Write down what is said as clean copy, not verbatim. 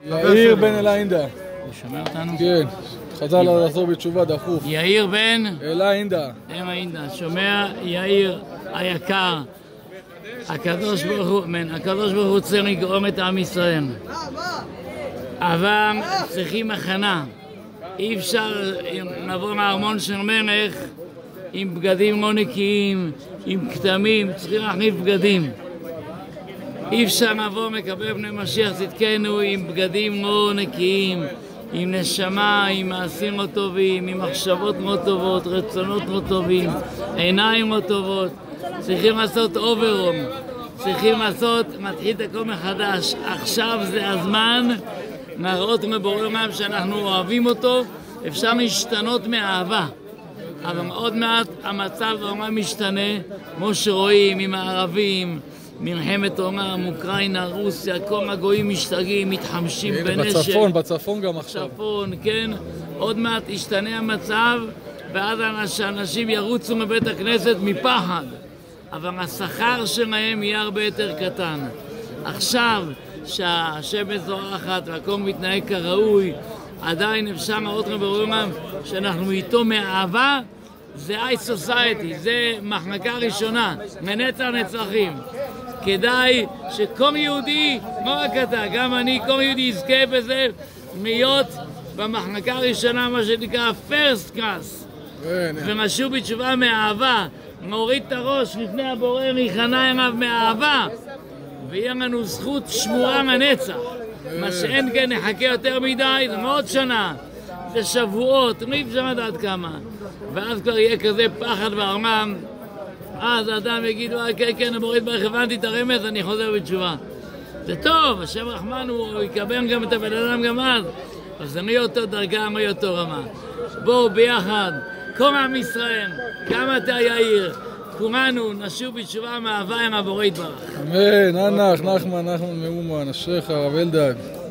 יאיר בן אלאינדה. שומע אותנו? כן, חזר לחזור בתשובה דחוף. יאיר בן אלאינדה. שומע יאיר היקר, הקדוש ברוך הוא רוצה לגרום את עם ישראל, אבל צריכים הכנה. אי אפשר לבוא מהארמון של מלך עם בגדים לא נקיים, עם כתמים, צריכים להחליף בגדים. אי אפשר לבוא מקבל פני משיח צדקנו עם בגדים לא נקיים, עם נשמה, עם מעשים לא טובים, עם מחשבות לא טובות, רצונות לא טובים, עיניים לא טובות. צריכים לעשות אוברום, צריכים מתחיל את הכל מחדש. עכשיו זה הזמן להראות לבורא עולם שאנחנו אוהבים אותו. אפשר להשתנות מאהבה, אבל עוד מעט המצב בעולם משתנה, כמו שרואים עם הערבים, מלחמת עולם, אוקראינה, רוסיה, כל הגויים משתגעים, מתחמשים בנשק. בצפון גם עכשיו. בצפון, כן. עוד מעט ישתנה המצב, ואז אנשים ירוצו מבית הכנסת מפחד. אבל השכר שלהם יהיה הרבה יותר קטן. עכשיו שהשמש זורחת והכל מתנהג כראוי, עדיין אפשר לראות בעולם שאנחנו איתו מאהבה. זה high society, זה מחלקה ראשונה, מנצח נצחים. כדאי שכל יהודי, לא רק אתה, גם אני, כל יהודי יזכה בזה, להיות במחלקה הראשונה, מה שנקרא first class. ומשהו בתשובה מאהבה, נוריד את הראש לפני הבורא, נכנע אליו מאהבה, ויהיה לנו זכות שמורה לנצח. מה שאין כן נחכה יותר מדי, זה מאוד שנה, זה שבועות, לא אפשר לדעת כמה. ואז כבר יהיה כזה פחד בעולם, אז האדם יגיד, כן, הבורא יתברך, הבנתי את הרמז, אני חוזר בתשובה. זה טוב, השם רחמן הוא יקבל גם את הבן אדם גם אז, אבל זה לא יהיה אותו דרגה, לא יהיה אותו רמה. בואו ביחד, כל עם ישראל, גם אתה יאיר, כולנו נשוב בתשובה מאהבה עם הבורא יתברך. אמן, נחמן מאומן, אשריך הרב אלדד.